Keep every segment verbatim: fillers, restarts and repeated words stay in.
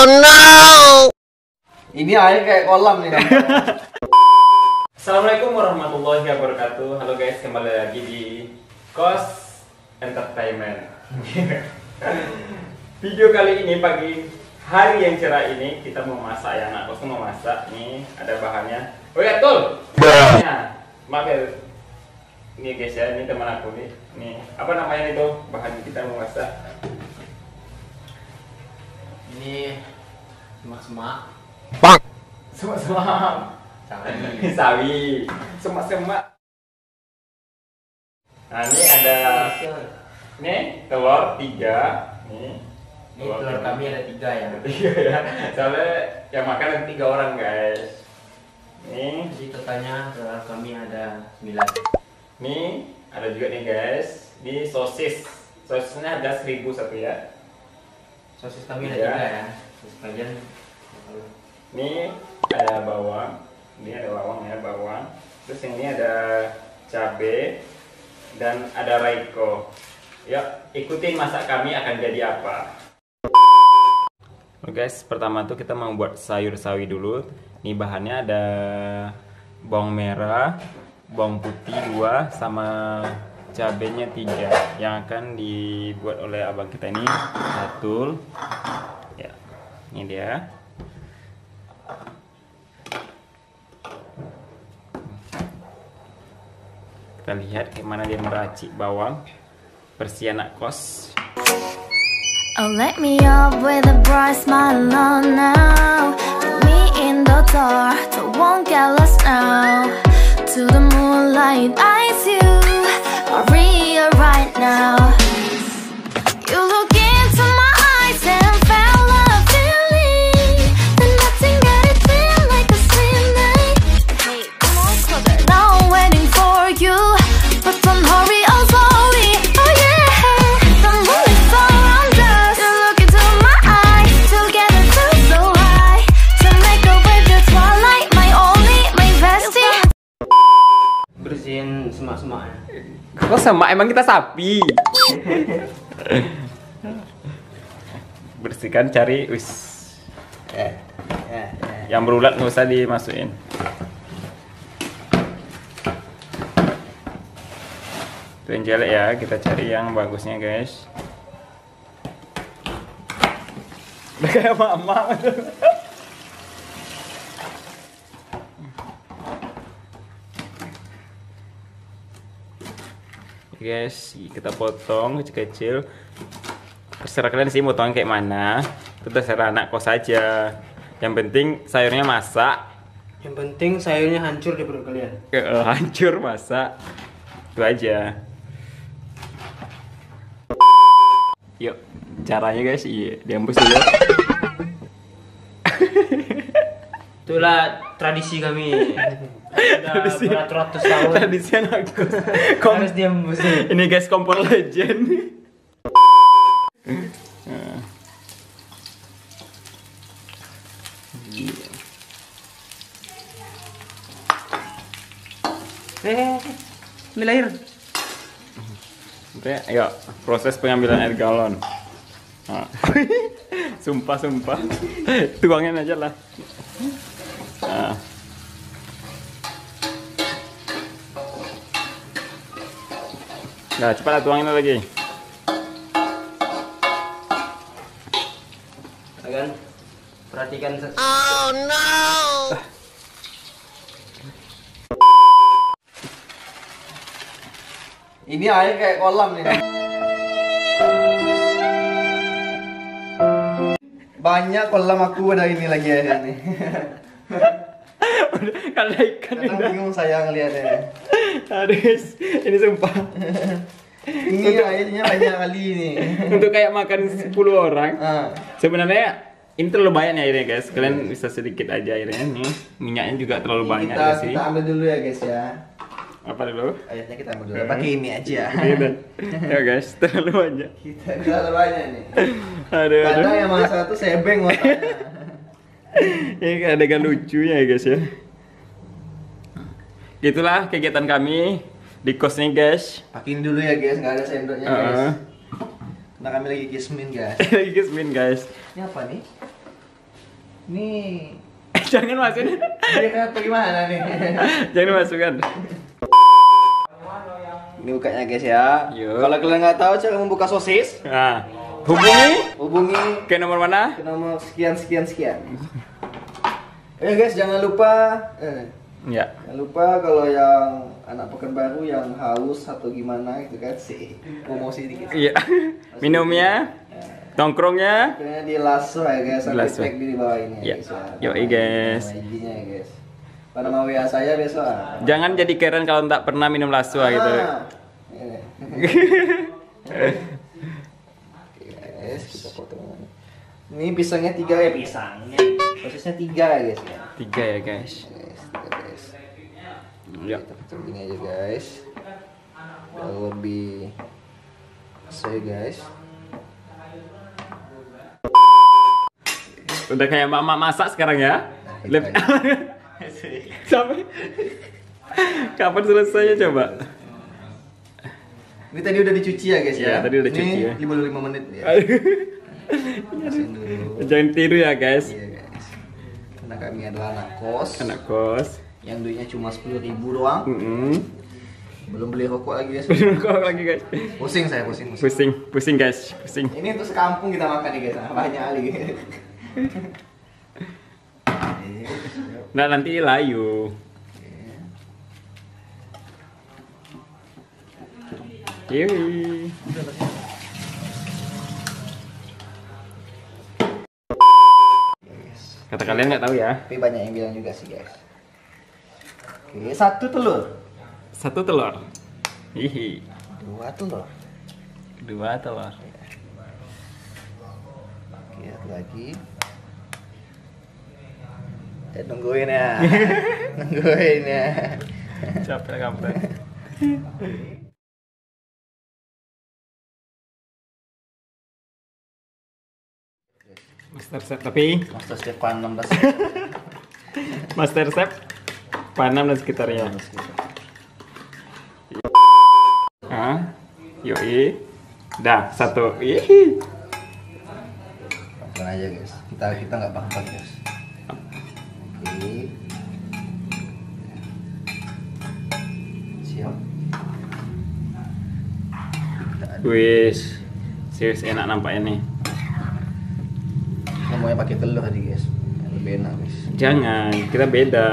Oh no. Ini air kayak kolam nih. Assalamualaikum warahmatullahi wabarakatuh. Halo guys, kembali lagi di Kos Entertainment. Video kali ini pagi hari yang cerah ini kita mau masak ya, anak kos mau masak. Nih ada bahannya. Oh ya, Tul. Bahannya. Maaf ya. Ini guys ya, ini teman aku nih. Nih, apa namanya itu? Bahan kita mau masak. Ini semak-semak. Bang. Semak-semak. Sawi. Sawi. Semak-semak. Nah, ini ada nih telur tiga. Nih. Ini telur kami ada tiga ya. Tiga ya. Soalnya yang makan ada tiga orang guys. Nih. Jadi totalnya telur kami ada sembilan. Nih ada juga nih guys. Ini sosis. Sosisnya ada seribu satu ya. Sosis kami ada Tiga. tiga ya. Sosis kalian. Nih ada bawang. Ini ada bawang ya, bawang. Terus yang ini ada cabe dan ada raiko. Ya, ikutin masak kami akan jadi apa. Oke guys, pertama tuh kita mau buat sayur sawi dulu. Nih bahannya ada bawang merah, bawang putih dua, sama cabenya tiga. Yang akan dibuat oleh abang kita ini Satul. Ya, ini dia. Kita lihat gimana dia meracik bawang. Bersih anak kos. Oh, let me up with a bright smile on now. Put me in the dark, don't won't get lost now. To the moonlight, eyes you, Maria right now. You look into my eyes and felt a feeling. Then nothing got it feel like a slim night. Hey, come on, closer. Now I'm waiting for you, but don't hurry, oh slowly. Oh yeah, the moon is around us. You look into my eyes, together feel so high. To make a way the twilight, my only, my bestie. Bersihin semak-semaknya. Kok sama emang kita sapi? Bersihkan, cari wis. Ya, ya, ya. Yang berulat nggak usah dimasukin. Itu yang jelek ya, kita cari yang bagusnya guys. Udah kayak mama. Guys, kita potong kecil-kecil. Terserah kalian sih potong kayak mana. Itu terserah anak kos aja. Yang penting sayurnya masak. Yang penting sayurnya hancur di perut kalian. Eh, hancur masak. Itu aja. Yuk, caranya guys, iya, diembus dulu. Itulah tradisi kami. Sudah Tradisi. beratus-ratus tahun. Tradisi anak kos. Kom- Harus diembusin. Ini guys kompor legend. Eh, ambil air. Oke, ayo proses pengambilan air galon. Nah. Sumpah sumpah, tuangin aja lah. Nah. Nah, cepatlah tuangin lagi. Kan? Perhatikan. Oh no. Ini air kayak kolam nih. Banyak kolam aku ada ini lagi air ini. Kalau ikan Kadang udah. bingung saya ngeliatnya. Aduh guys, ini sumpah. Ini airnya banyak kali ini. Untuk kayak makan sepuluh orang. Ah. Sebenarnya ini terlalu banyak nih airnya guys. Kalian bisa sedikit aja airnya nih. Minyaknya juga terlalu banyak kita, ya sih. kita ambil dulu ya guys ya. Apa dulu? Airnya kita ambil dulu. Pakai ini aja. Gitu. Ya guys, terlalu banyak. Kita terlalu banyak nih. Aduh, Kadang aduh. yang masak tuh sebeng otaknya. Ini adegan lucunya ya guys ya. Gitulah kegiatan kami di kos nih guys. Pakein dulu ya guys, nggak ada sendoknya guys. Uh-uh. Karena kami lagi kismin guys. Lagi kismin guys. Ini apa nih? Nih. Jangan masukin. Ini apa gimana nih? Jangan masukkan. Ini bukanya guys ya. Yuk. Kalau kalian nggak tahu cara membuka sosis, Nah, hubungi hubungi ke nomor mana? ke nomor sekian sekian sekian. Eh guys, jangan lupa eh, Ya. jangan lupa kalau yang anak Pekanbaru yang haus atau gimana gitu kan sih. Promosi dikit. Iya. Minumnya, nongkrongnya. Pokoknya di lasso ya guys, sampai Lasso. tag di bawah ini Ya. ya guys ya. Yoi, guys. Nama I G-nya ya guys. Pada mau W A saya besok ah. Jangan jadi keren kalau tak pernah minum laswa gitu. Ah. Ini. Oke, guys, kita potong. Ini pisangnya tiga ya pisangnya. Sosisnya tiga ya guys ya. Tiga ya guys. Guys, tiga guys. Ya. Kita potong gini aja guys. Biar lebih sesuai guys. Udah kayak mama masak sekarang ya. Nah, Lep- Sampai kapan selesainya coba? Ini tadi udah dicuci ya guys Iya, ya. tadi udah Ini cuci ya. lima puluh lima menit ya. Masukin dulu. Jangan tiru ya guys. Iya guys. Karena kami adalah anak kos Anak kos. yang duitnya cuma sepuluh ribu doang. Mm-mm. Belum beli rokok lagi guys. Kok lagi guys? Pusing saya pusing. pusing. Pusing, pusing guys, pusing. Ini untuk sekampung kita makan nih guys. Banyak kali. Nah nanti layu. Yui. Kata kalian nggak tahu ya? Tapi banyak yang bilang juga sih guys. Oke, satu telur. Satu telur. Hihi. Dua telur. Dua telur. Oke, satu lagi. Eh, nungguin ya. Nungguin ya. Capek kampret. Master Chef tapi Master Chef enam belas. Master Chef Panam dan sekitarnya. Ah, yoi. Dah satu. Ih. Langsung aja guys. Kita kita nggak bangkang guys. Oke. Siap. Wis. Serius enak nampaknya nih. Semuanya pakai telur tadi guys. Lebih enak guys. Jangan, kita beda.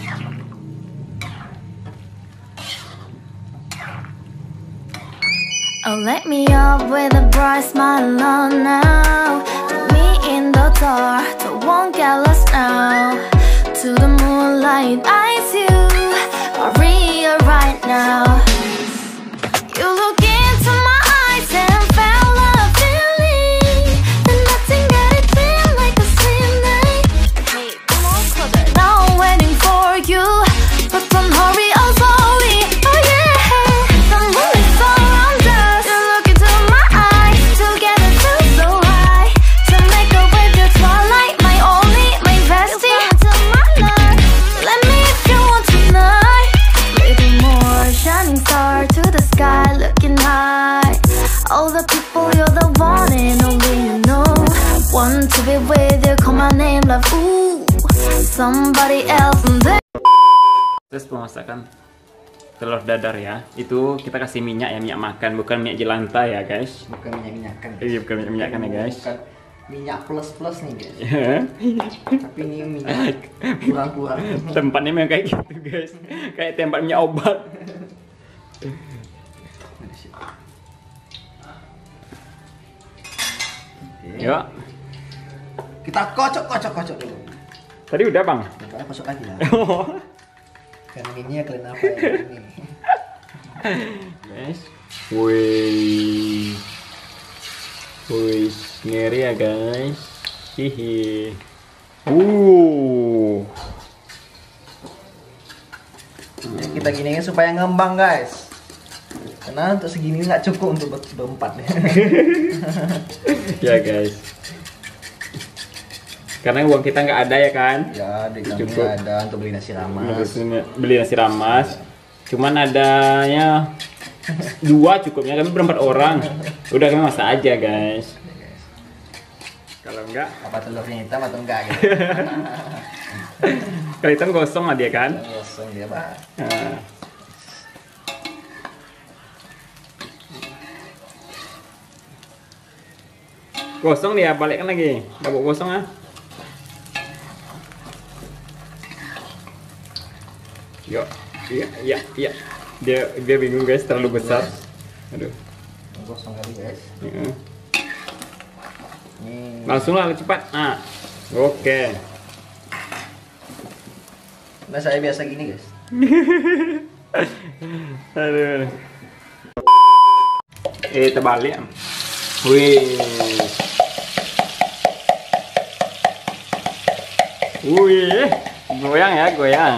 Oh, let me up with a bright smile on now. Put me in the dark, so won't get lost now. To the moonlight, eyes you are real right now. You look into my eyes and felt a feeling that nothing got it feel like a slim night. Hey, come on, closer. Now I'm waiting for you, but don't hurry, oh slowly. Oh yeah, the moon is around us. You look into my eyes, together feel so high. To make a wave, the twilight, my only, my bestie. You my love. Let me if you want tonight. Little more shining star to the sky, looking high. All the people, you're the one and only you know. Want to be with you, call my name, love. Ooh, somebody else and there. Terus pemasakan telur dadar ya. Itu kita kasih minyak ya, minyak makan, bukan minyak jelantah ya guys. Bukan minyak minyakan. Iya, bukan minyak minyakan ya guys. Bukan minyak plus plus nih guys. Tapi ini minyak kurang kurang. Tempatnya memang kayak gitu guys. Kayak tempat minyak obat. Yuk. Kita kocok kocok kocok dulu. Tadi udah bang. Kita kocok lagi lah. Oh. Karena ini ya kalian apa ya ini. Guys. Wih. Wih, ngeri ya guys. Hihi. Uh. Ya, kita giniin supaya ngembang guys. Karena untuk segini nggak cukup untuk ber- berempat nih. Ya guys. Karena uang kita nggak ada ya kan. Ya, di kami Cukup. ada untuk beli nasi ramas. Harusnya beli nasi ramas. Cuman adanya dua cukupnya, kami berempat orang. Udah kami masak aja guys. Kalau enggak. Apa telurnya hitam atau enggak gitu. Kalau hitam gosong lah dia kan. Kosong dia, Pak. Nah. Gosong dia, balikkan lagi. Babuk gosong ah. Yuk, iya, iya, iya. Dia dia bingung guys, terlalu besar. Aduh. Kosong kali, guys. Iya. Ini Langsung lah cepat. Ah. Oke. nah saya biasa gini, guys. Aduh. Eh, terbalik. Wih. Wih. Goyang ya, goyang.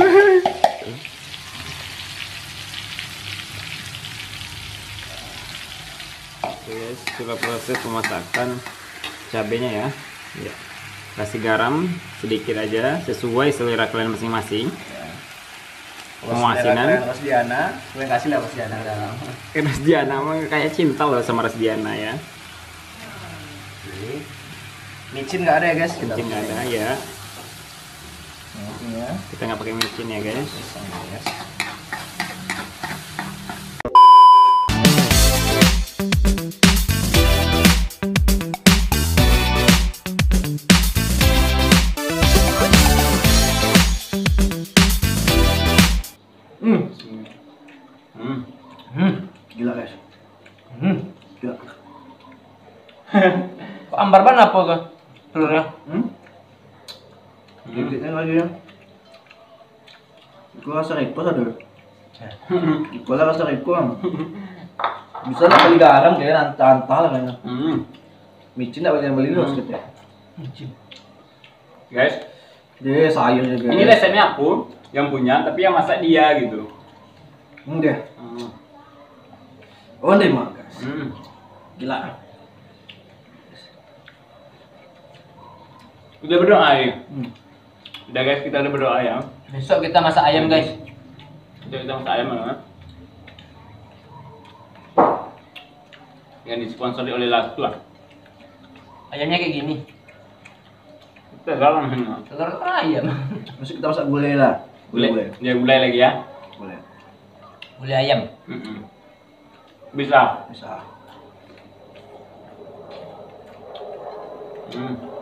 Oke guys, sudah proses pemasakan cabenya ya. Ya. Kasih garam sedikit aja sesuai selera kalian masing-masing. Pemasinan. Ras Diana, gue kasih lah Ras Diana dalam. Ras Diana mah kayak cinta loh sama Ras Diana ya. Oke. Micin nggak ada ya, guys? Micin nggak ada ya. Micinnya. Kita nggak pakai micin ya guys. Pisang, guys. Hmm. Hmm. Hmm. Gila, guys. Hmm. Gila. Kok ambar banget apa ke telurnya? Hmm. Gigitnya lagi ya. Itu rasa repo ada. Itu rasa repo. Bisa lah beli garam kayak antah lah kayaknya. Hmm. Micin tak boleh beli terus gitu ya. Guys, Dia sayur juga. ini resepnya aku yang punya, tapi yang masak dia gitu. Hmm, dia. Hmm. Oh, dia mah, guys. Hmm. Gila. Udah berdoa ya? Hmm. Udah guys, kita udah berdoa ya. Besok kita masak ayam guys. Udah kita masak ayam ya. Yang disponsori oleh Lastu lah. Ayamnya kayak gini. Kita dalam semua. Telur ayam. Masih kita masak gulai lah. Gulai, dia gulai lagi ya. Gulai. Gulai ayam. Mm-mm. Bisa. Bisa. Hmm.